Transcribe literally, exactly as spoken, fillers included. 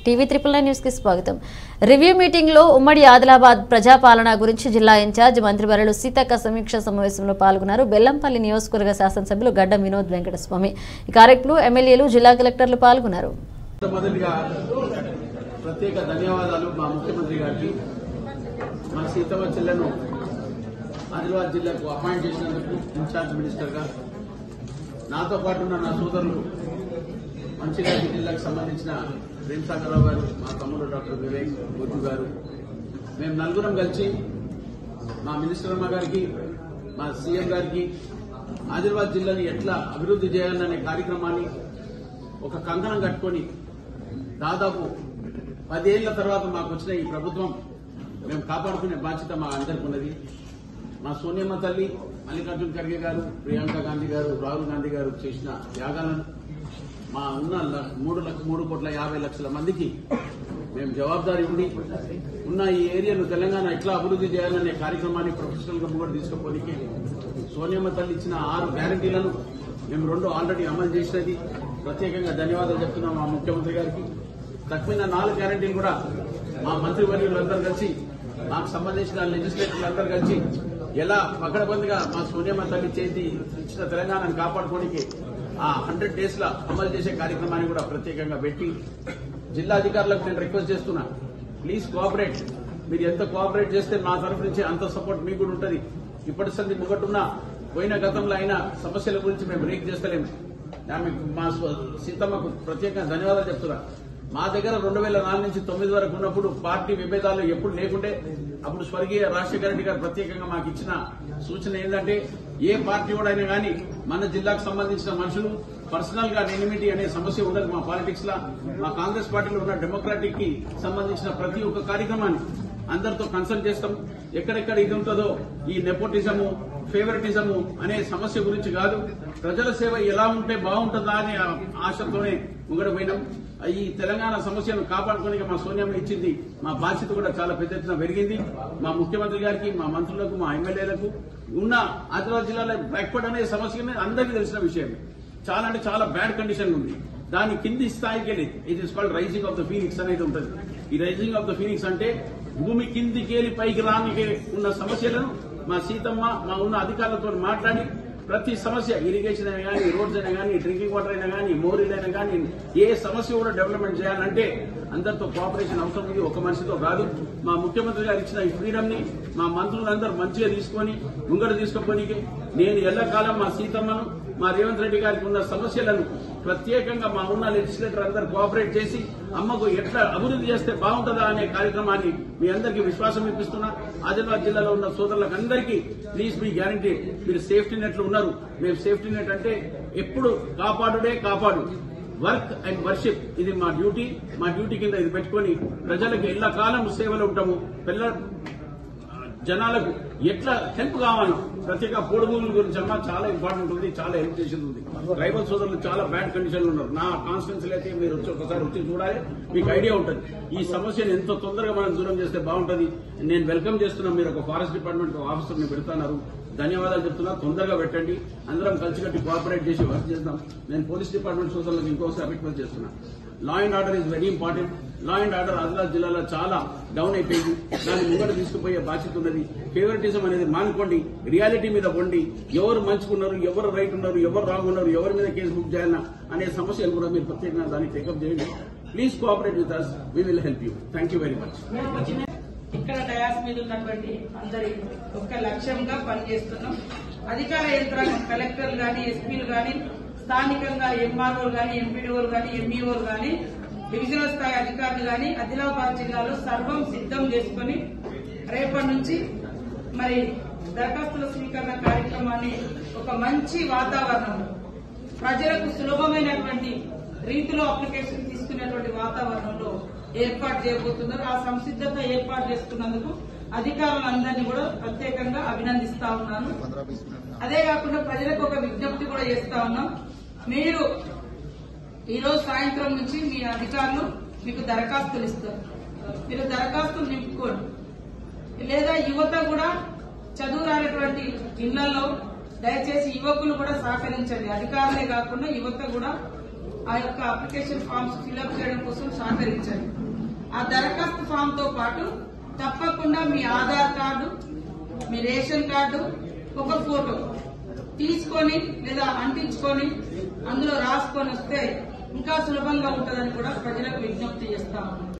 TV triple nine news కి స్వాగతం. Review meeting లో ఉమ్మడి ఆదిలాబాద్ ప్రజాపాలన గురించి జిల్లా ఇన్ఛార్జ్ మంత్రివర్యులు సీతక్క సమీక్ష సమావేశంలో పాల్గొన్నారు. బెల్లంపల్లి నియోజకవర్గ శాసనసభ్యులు గడ్డం వినోద్ వెంకటస్వామి ఈ కార్యక్రమంలో ఎమ్మెల్యేలు జిల్లా కలెక్టర్లు పాల్గొన్నారు. ప్రత్యేక ధన్యవాదాలు మా ముఖ్యమంత్రి గారికి. మా సీతమ్మ చెల్లెను ఆదిలాబాద్ జిల్లాకు అపాయింట్ చేసినందుకు ఇన్ఛార్జ్ మినిస్టర్ గా నాతో పాటు ఉన్న నా సోదరులు మంచిర్యాల జిల్లాకు సంబంధించిన ప్రేమసాగరరావు గారు, మా తమ్ముడు డాక్టర్ వివేక్ గుర్తు గారు, మేము నలుగురం కలిసి మా మినిస్టర్ అమ్మ గారికి, మా సీఎం గారికి ఆదిలాబాద్ జిల్లాని ఎట్లా అభివృద్ది చేయాలనే కార్యక్రమాన్ని ఒక కంకణం కట్టుకొని దాదాపు పదేళ్ల తర్వాత మాకు వచ్చిన ఈ ప్రభుత్వం మేము కాపాడుకునే బాధ్యత మా అందరికీ ఉన్నది. మా సోనియమ్మ తల్లి, మల్లికార్జున ఖర్గే గారు, ప్రియాంక గాంధీ గారు, రాహుల్ గాంధీ గారు చేసిన త్యాగాలను మా ఉన్న మూడు మూడు కోట్ల యాభై లక్షల మందికి మేము జవాబుదారీ ఉండి ఉన్న ఈ ఏరియాను తెలంగాణ ఎట్లా అభివృద్ది చేయాలనే కార్యక్రమాన్ని ప్రొఫెషనల్ గా ముందు తీసుకుపోనికి సోనియమ్మ తల్లి ఇచ్చిన ఆరు గ్యారంటీలను మేము రెండు ఆల్రెడీ అమలు చేసినది. ప్రత్యేకంగా ధన్యవాదాలు చెప్తున్నాం మా ముఖ్యమంత్రి గారికి. తక్కువ నాలుగు గ్యారంటీలు కూడా మా మంత్రివర్యులందరూ కలిసి, మాకు సంబంధించిన లెజిస్లేటర్లందరూ కలిసి ఎలా పకడ్బందీగా మా సోనియమ్మ తల్లి చేతి ఇచ్చిన తెలంగాణను కాపాడుకోవడానికి ఆ హండ్రెడ్ డేస్ లో అమలు చేసే కార్యక్రమాన్ని కూడా ప్రత్యేకంగా పెట్టి జిల్లా అధికారులకు నేను రిక్వెస్ట్ చేస్తున్నా, ప్లీజ్ కోఆపరేట్. మీరు ఎంత కోఆపరేట్ చేస్తే మా తరఫు నుంచి అంత సపోర్ట్ మీకు కూడా ఉంటుంది. ఇప్పటి సంది ముగటున్న పోయిన గతంలో అయిన సమస్యల గురించి మేము రేక్ చేస్తలేము. మా సీతమ్మకు ప్రత్యేకంగా ధన్యవాదాలు చెప్తున్నా. మా దగ్గర రెండు వేల నాలుగు నుంచి తొమ్మిది వరకు ఉన్నప్పుడు పార్టీ విభేదాలు ఎప్పుడు లేకుంటే అప్పుడు స్వర్గీయ రాజశేఖర రెడ్డి గారు ప్రత్యేకంగా మాకు ఇచ్చిన సూచన ఏంటంటే, ఏ పార్టీ వాడైనా కానీ మన జిల్లాకు సంబంధించిన మనుషులు పర్సనల్ గా ఎనిమిటీ అనే సమస్య ఉండదు మా పాలిటిక్స్ లా. మా కాంగ్రెస్ పార్టీలో ఉన్న డెమోక్రాటిక్ కి సంబంధించిన ప్రతి ఒక్క కార్యక్రమాన్ని అందరితో కన్సల్ట్ చేస్తాం. ఎక్కడెక్కడ ఇది ఉంటుందో ఈ నెపోటిజము, ఫేవరెటిజము అనే సమస్య గురించి కాదు, ప్రజల సేవ ఎలా ఉంటే బాగుంటుందా అనే ఆశతోనే ముంగడపోయినాం. ఈ తెలంగాణ సమస్యను కాపాడుకోవడానికి మా సోనియమ్మ ఇచ్చింది మా బాధ్యత కూడా చాలా పెద్ద ఎత్తున పెరిగింది. మా ముఖ్యమంత్రి గారికి, మా మంత్రులకు, మా ఎమ్మెల్యేలకు ఉన్న ఆదిలాబాద్ జిల్లాలో బ్యాక్వర్డ్ అనే సమస్య అందరికీ తెలిసిన విషయం. చాలా అంటే చాలా బ్యాడ్ కండిషన్ ఉంది. దాని కింది స్థాయికి వెళ్ళి it is called rising of the phoenix అనేది ఉంటుంది. ఈ రైజింగ్ ఆఫ్ ద ఫీనిక్స్ అంటే భూమి కిందికేలి పైకి రానికి ఉన్న సమస్యలను మా సీతమ్మ మా ఉన్న అధికారులతో మాట్లాడి ప్రతి సమస్య, ఇరిగేషన్ అయినా కానీ, రోడ్స్ అయినా కానీ, డ్రింకింగ్ వాటర్ అయినా కానీ, మోరీలైనా కానీ, ఏ సమస్య కూడా డెవలప్మెంట్ చేయాలంటే అందరితో కోఆపరేషన్ అవసరం ఉంది, ఒక మనిషితో కాదు. మా ముఖ్యమంత్రి గారు ఇచ్చిన ఈ ఫ్రీడమ్ ని మా మంత్రులందరూ మంచిగా తీసుకొని ముంగడు తీసుకుపోనికి నేను ఎల్లకాలం మా సీతమ్మను, మా రేవంత్ రెడ్డి గారికి ఉన్న సమస్యలను ప్రత్యేకంగా మా ఉన్న లెజిస్లేటర్ అందరూ కోఆపరేట్ చేసి అమ్మకు ఎట్లా అభివృద్ది చేస్తే బాగుంటుందా అనే కార్యక్రమాన్ని మీ అందరికీ విశ్వాసం ఇప్పిస్తున్నా. ఆదిలాబాద్ జిల్లాలో ఉన్న సోదరులకు అందరికీ ప్లీజ్ మీ గ్యారంటీ, మీరు సేఫ్టీ నెట్లు ఉన్నారు. మేము సేఫ్టీ నెట్ అంటే ఎప్పుడు కాపాడుడే కాపాడు, వర్క్ అండ్ వర్షిప్, ఇది మా డ్యూటీ. మా డ్యూటీ కింద ఇది పెట్టుకుని ప్రజలకు ఎల్ల కాలం సేవలు ఉంటాము. పిల్ల జనాలకు ఎట్లా హెల్ప్ కావాలో ప్రత్యేక పోడు భూముల గురించి అమ్మా చాలా ఇంపార్టెంట్ ఉంది, చాలా హెల్ప్ చేసేది ఉంది. ట్రైబల్ సోదరులు చాలా బ్యాడ్ కండిషన్ లో ఉన్నారు. నా కాన్స్టిట్యున్సీలో అయితే మీరు వచ్చి ఒకసారి వచ్చి చూడాలి, మీకు ఐడియా ఉంటుంది. ఈ సమస్యను ఎంత తొందరగా మనం దూరం చేస్తే బాగుంటుంది. నేను వెల్కమ్ చేస్తున్నాను. మీరు ఒక ఫారెస్ట్ డిపార్ట్మెంట్ ఆఫీసర్ ని పెడుతున్నారు, ధన్యవాదాలు చెప్తున్నా. తొందరగా పెట్టండి, అందరం కలిసికట్టి కోఆపరేట్ చేసి వర్క్ చేద్దాం. నేను పోలీస్ డిపార్ట్మెంట్ సోదరులకు ఇంకోసారి రిక్వెస్ట్ చేస్తున్నా, law and order is very important. Law and order Adilabad జిల్లాలో చాలా డౌన్ అయిపోయింది. దాన్ని ముంగట తీసుకుపోయే బాధ్యత ఉన్నది. ఫేవరెటిజం అనేది మానుకోండి, రియాలిటీ మీద పొండి, ఎవరు మంచుకున్నారు, ఎవరు రైట్ ఉన్నారు, ఎవరు రాంగ్ ఉన్నారు, ఎవరి మీద కేసు బుక్ చేయాలన్నా అనే సమస్యలు కూడా మీరు ప్రత్యేకంగా దాన్ని టేకప్ చేయండి. Please cooperate with us, we will help you. Thank you very much. ఇక్కడ డయాస్ మీద ఉన్నటువంటి అందరి ఒక్క లక్ష్యంగా పనిచేస్తున్నాం. అధికార యంత్రాంగం కలెక్టర్లు గాని, ఎస్పీలు గాని, స్థానికంగా ఎంఆర్ఓలు గాని, ఎంపీడీఓలు గాని, ఎంఈఓలు గాని, డివిజనల్ స్థాయి అధికారులు గాని ఆదిలాబాద్ జిల్లాలో సర్వం సిద్దం చేసుకుని రేపటి నుంచి మరి దరఖాస్తుల స్వీకరణ కార్యక్రమాన్ని ఒక మంచి వాతావరణంలో ప్రజలకు సులభమైనటువంటి రీతిలో అప్లికేషన్ తీసుకునేటువంటి వాతావరణంలో ఏర్పాటు చేయబోతున్నారు. ఆ సంసిద్ధత ఏర్పాటు చేసుకున్నందుకు అధికారులందరినీ కూడా ప్రత్యేకంగా అభినందిస్తా ఉన్నాను. అదే కాకుండా ప్రజలకు ఒక విజ్ఞప్తి కూడా చేస్తా ఉన్నాం. మీరు ఈ రోజు సాయంత్రం నుంచి మీ అధికారులు మీకు దరఖాస్తులు ఇస్తారు, మీరు దరఖాస్తులు నింపుకోండి. లేదా యువత కూడా చదువు రానటువంటి ఇళ్లలో దయచేసి యువకులు కూడా సహకరించండి. అధికారులే కాకుండా యువత కూడా ఆ యొక్క అప్లికేషన్ ఫామ్స్ ఫిల్అప్ చేయడం కోసం సహకరించండి. ఆ దరఖాస్తు ఫామ్ తో పాటు తప్పకుండా మీ ఆధార్ కార్డు, మీ రేషన్ కార్డు, ఒక ఫోటో తీసుకొని లేదా అంటించుకొని అందులో రాసుకొని వస్తే ఇంకా సులభంగా ఉంటుందని కూడా ప్రజలకు విజ్ఞప్తి చేస్తాము.